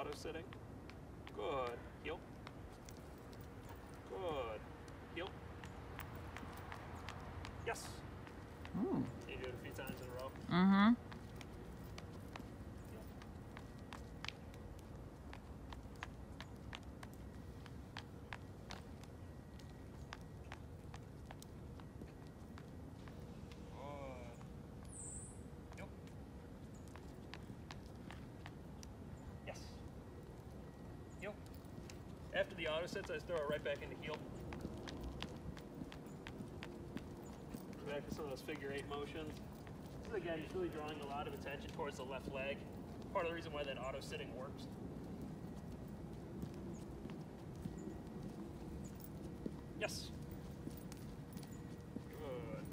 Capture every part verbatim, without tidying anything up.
auto sitting. Good. Heel. Good. Heel. Yes. Ooh. You do it a few times in a row. Mm-hmm. Heel. After the auto sits, I just throw it right back into heel. Back to some of those figure eight motions. This is again just really drawing a lot of attention towards the left leg. Part of the reason why that auto sitting works. Yes. Good.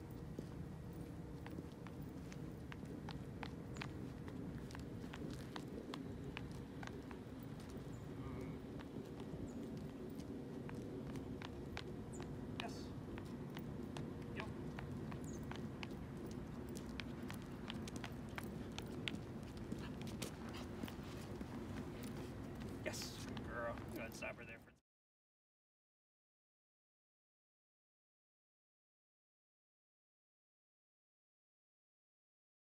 Yes. Yep. Yes. Good girl. Go ahead and stop her there for